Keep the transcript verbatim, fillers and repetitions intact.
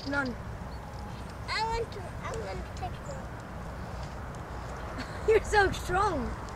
None. I want to, I want to take one. You're so strong.